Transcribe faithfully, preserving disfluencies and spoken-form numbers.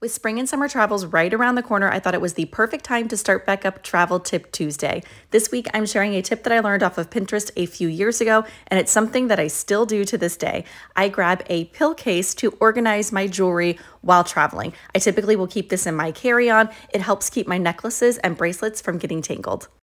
With spring and summer travels right around the corner, I thought it was the perfect time to start back up Travel Tip Tuesday. This week, I'm sharing a tip that I learned off of Pinterest a few years ago, and it's something that I still do to this day. I grab a pill case to organize my jewelry while traveling. I typically will keep this in my carry-on. It helps keep my necklaces and bracelets from getting tangled.